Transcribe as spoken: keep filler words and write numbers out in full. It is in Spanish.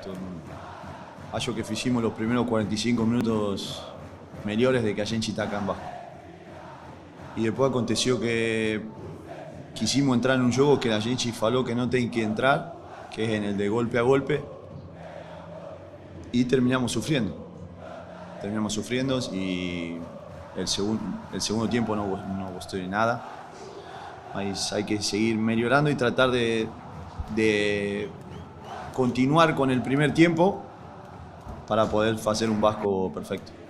perfecto. Acho que fizemos os primeiros quarenta e cinco minutos melhores de que a gente está acá em Vasco. E depois aconteceu que quisimos entrar num jogo que a gente falou que não tem que entrar, que é el de golpe a golpe, e terminamos sufriendo. Terminamos sufriendo y el, segun, el segundo tiempo no, no gustó de nada. Mas hay que seguir mejorando y tratar de, de continuar con el primer tiempo para poder hacer un Vasco perfecto.